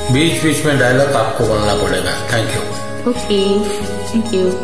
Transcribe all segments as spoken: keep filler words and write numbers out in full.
बीच बीच में डायलॉग आपको बोलना पड़ेगा। Thank you. Okay, thank you.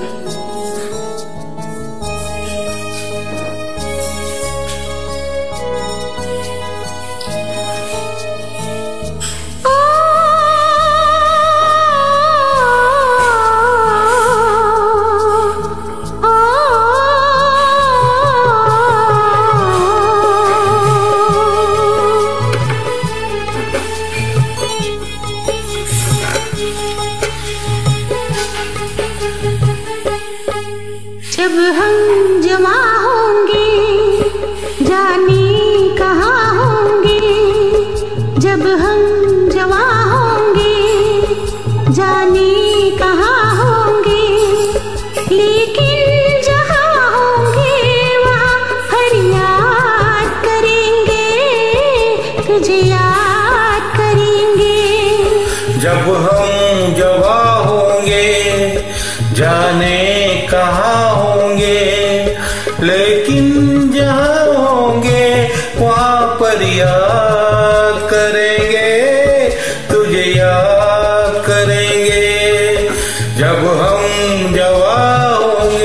जब हम जवां होंगे जाने कहाँ होंगे, जब हम जवां होंगे जाने कहाँ होंगे, लेकिन जहाँ होंगे वहाँ फरियाद करेंगे, तुझे याद करेंगे। जब हम जवां होंगे जाने कहाँ होंगे, लेकिन जहाँ होंगे वहाँ पर याद करेंगे, तुझे याद करेंगे। जब हम जवां होंगे।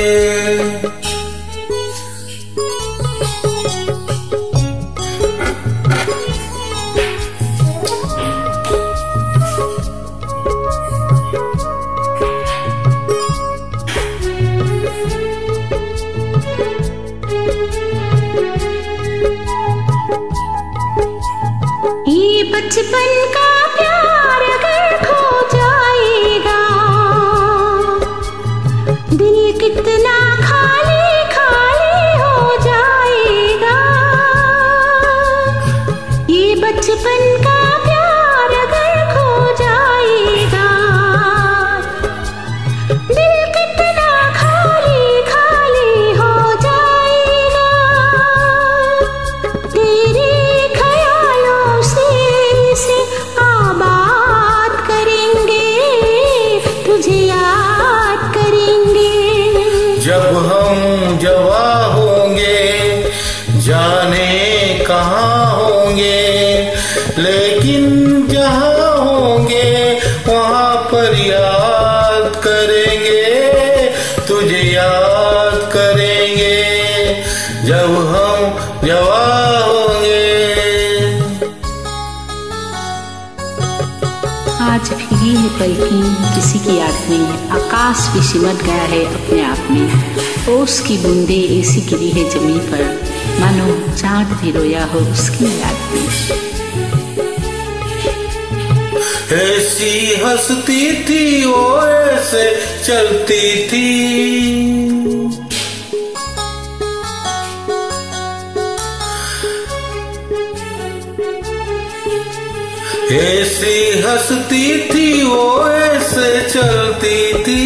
ये बचपन का प्यार अगर खो जाएगा, दिल कितना खाली खाली हो जाएगा। ये बचपन का प्यार अगर खो जाएगा, दिल कितना खाली खाली हो जाएगा। तेरे ख्यालों से इसे आबाद करेंगे, तुझे याद करेंगे। जब हम जवां होंगे जाने कहाँ होंगे, लेकिन जहाँ होंगे वहाँ पर याद करेंगे, तुझे याद करेंगे। जब हम जवां होंगे। आज भीगी है पलकी किसी की याद में, आकाश भी सिमट गया है अपने आप में। ओस की बूंदे ऐसी गिरी है जमीन पर, मानो चांद भी रोया हो उसकी याद में। ऐसी हंसती थी वो ऐसे चलती थी, ऐसी हंसती थी वो ऐसे चलती थी,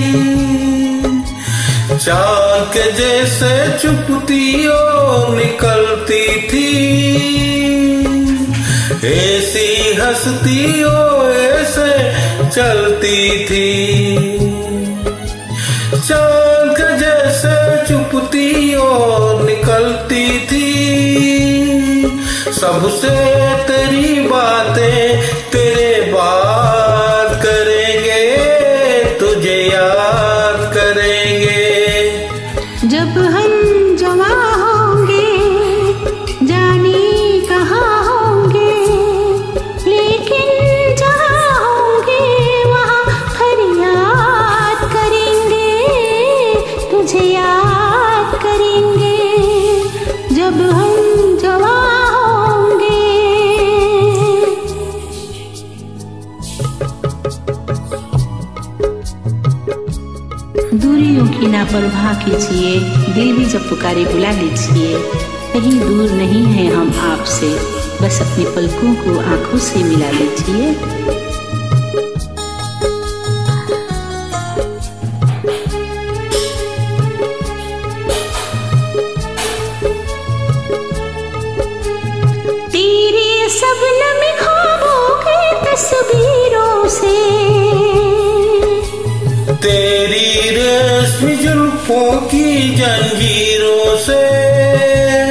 चांद के जैसे चुपती और निकलती थी। ऐसी हंसती वो ऐसे चलती थी, चांद के जैसे चुपती और निकलती थी। सबसे तेरी बातें तेरे बात करेंगे, तुझे याद करेंगे। जब हम जवां होंगे जाने कहाँ होंगे, लेकिन जहाँ होंगे वहाँ फरियाद करेंगे, तुझे याद करेंगे। जब हम जवां होंगे। दूरियों की ना परवाह कीजिए, दिल भी जब पुकारे बुला लीजिए। कहीं दूर नहीं है हम आपसे, बस अपनी पलकों को आंखों से मिला लीजिए। तेरे शबनम ख्वाबों की तस्वीरों से, तेरी रेशमी जुल्फों की जंजीरों से,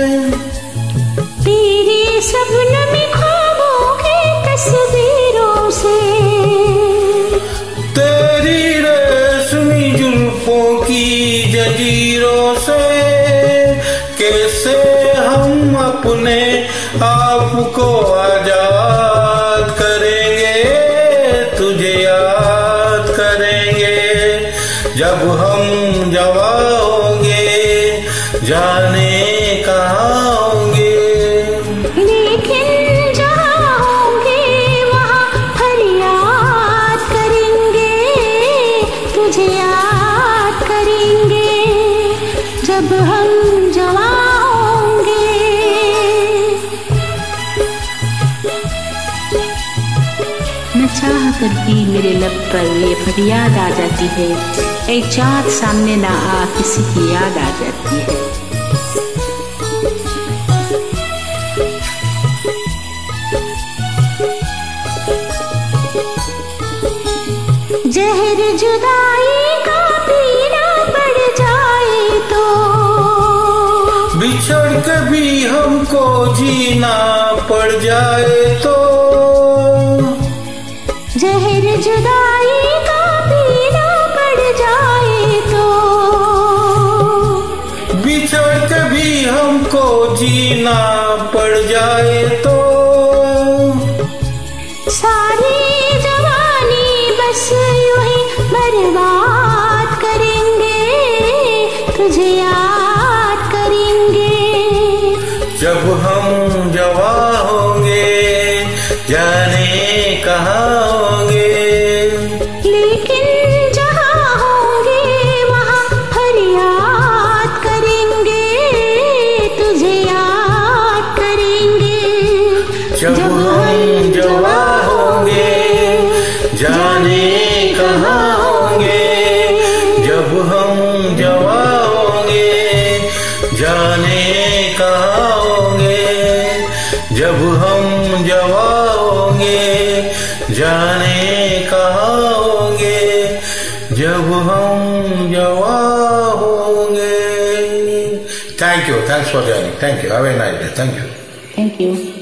तेरे शबनम ख्वाबों की तस्वीरों अपने आप को आजाद करेंगे, तुझे याद करेंगे। जब हम जवान होंगे जाने कहाँ होंगे, लेकिन जहाँ होंगे वहाँ फरियाद करेंगे, तुझे याद करेंगे। जब हम जवान होंगे। न चाह कर भी मेरे लब पर ये फरियाद आ जाती है, ऐ चाँद सामने ना आ किसी की याद आ जाती है। जहर जुदाई का पीना पड़ जाए तो, बिछड़ के भी हमको जीना पड़ जाए तो, जहर जुदाई का पीना पड़ जाए तो, बिछड़ के भी हमको जीना पड़ जाए तो, सारी जवानी बस यूं ही बर्बाद करेंगे, तुझे याद करेंगे। जब हम जवान होंगे जाने कहाँ होंगे, लेकिन जहाँ होंगे वहाँ फरियाद करेंगे, तुझे याद करेंगे। जब हम जवान होंगे जाने कहाँ होंगे, जब हम जवान होंगे जाने कहाँ होंगे, जब हम जवान होंगे जाने कहाँ होंगे, जब हम जवान होंगे। Thank you. Thanks for joining. Thank you. Have a nice day. Thank you. Thank you.